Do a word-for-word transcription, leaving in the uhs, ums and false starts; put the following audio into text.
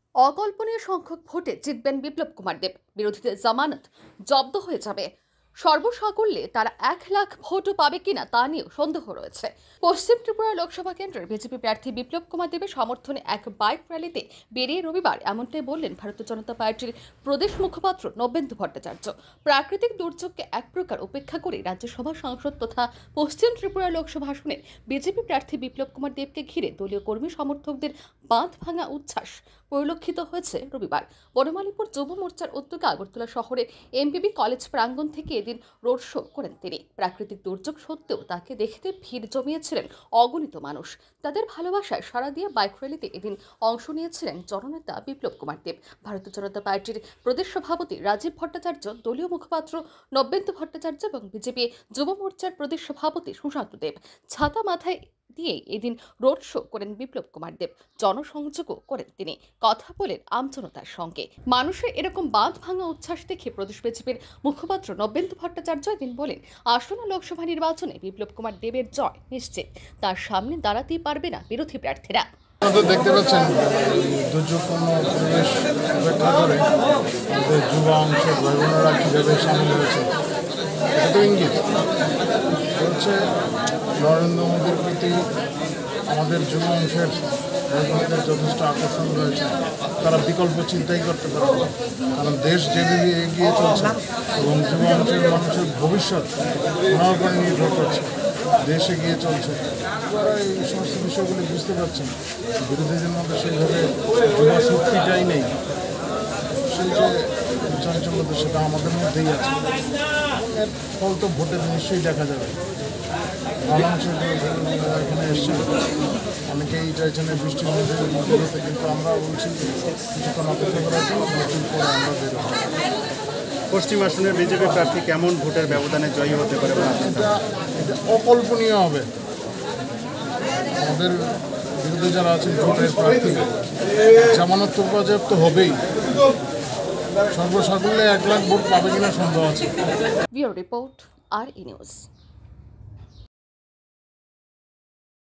অকল্পনীয় সংখ্যক ভোটে জিতবেন বিপ্লব কুমার দেব, বিরোধীদের জামানত জব্দ হয়ে যাবে। সর্বসাকুল্যে তারা এক লাখ ভোটও পাবে কিনা তা নিয়েও সন্দেহ রয়েছে। পশ্চিম ত্রিপুরা লোকসভা কেন্দ্রের বিজেপি প্রার্থী বিপ্লব কুমার দেবের সমর্থনে এক বাইক র্যালিতে বেরিয়ে রবিবার এমনটাই বললেন ভারতীয় জনতা পার্টির প্রদেশ মুখপাত্র নবেন্দু ভট্টাচার্য। প্রাকৃতিক দুর্যোগকে এক প্রকার উপেক্ষা করে রাজ্যসভা সাংসদ তথা পশ্চিম ত্রিপুরা লোকসভা আসনের বিজেপি প্রার্থী বিপ্লব কুমার দেবকে ঘিরে দলীয় কর্মী সমর্থকদের বাঁধ ভাঙা উচ্ছ্বাস পরিলক্ষিত হয়েছে রবিবার। বনমালীপুর যুব মোর্চার উদ্যোগে আগরতলা শহরে এমবিবি কলেজ প্রাঙ্গণ থেকে এদিন রোড শো করেন তিনি। প্রাকৃতিক দুর্যোগ সত্ত্বেও তাকে দেখতে ভিড় জমিয়েছিলেন অগণিত মানুষ। তাদের ভালোবাসায় সাড়া দিয়ে বাইক র্যালিতে এদিন অংশ নিয়েছিলেন জননেতা বিপ্লব কুমার দেব, ভারতীয় জনতা পার্টির প্রদেশ সভাপতি রাজীব ভট্টাচার্য, দলীয় মুখপাত্র নবেন্দু ভট্টাচার্য এবং বিজেপি যুব মোর্চার প্রদেশ সভাপতি সুশান্ত দেব। ছাতা মাথায় দিয়ে এদিন রোড শো করেন বিপ্লব কুমার দেব। জনসংযোগও করেন তিনি, কথা বলেন আমজনতার সঙ্গে। মানুষের এরকম বাঁধ ভাঙা উচ্ছ্বাস দেখে প্রদেশ বিজেপির মুখপাত্র নবেন্দু ভট্টাচার্য এদিন বলেন, আসন্ন লোকসভা নির্বাচনে বিপ্লব কুমার দেবের জয় নিশ্চিত। তার সামনে দাঁড়াতেই পারবে না বিরোধী প্রার্থীরা। দেখতে পাচ্ছেন দুর্যোগপূর্ণ পরিবেশ উপেক্ষা করে আমাদের যুব অংশের ভাই বোনেরা কীভাবে সামিল হয়েছে, এটা তো ইঙ্গিত হচ্ছে নরেন্দ্র মোদীর প্রতি আমাদের যুব অংশের ভাই বোনদের যথেষ্ট আকর্ষণ রয়েছে। তারা বিকল্প চিন্তাই করতে পারে না, কারণ দেশ যেভাবে এগিয়ে চলছে এবং যুব অংশের মানুষের ভবিষ্যৎ ওনার উপর নির্ভর করছে, দেশ এগিয়ে চলছে। তারা এই সমস্ত বিষয়গুলি বুঝতে পারছেন। বিরোধীদের মধ্যে সেইভাবে যুবা শক্তিটাই নেই, সেই যে চাঞ্চল্যতা সেটা আমাদের মধ্যেই আছে। এর ফল তো ভোটে নিশ্চয়ই দেখা যাবে। বাংলাদেশের এখানে এসছে, অনেকেই চাইছেন বৃষ্টির মধ্যে মধ্যে, কিন্তু আমরা বলছি কিছুক্ষণ অপেক্ষা করার জন্য বৃষ্টির পরে আমরা বের হব। পশ্চিম আসনের বিজেপি প্রার্থী কেমন ভোটের ব্যবধানে জয়ী হতে পারে? এটা এটা অকল্পনীয় হবে। আমাদের বিরুদ্ধে যারা আছেন ভোটের প্রার্থী, জামানত তো পর্যাপ্ত হবেই, সর্বসাকুল্যে এক লাখ ভোট পাবে কিনা সন্দেহ আছে। Bureau report, R E news.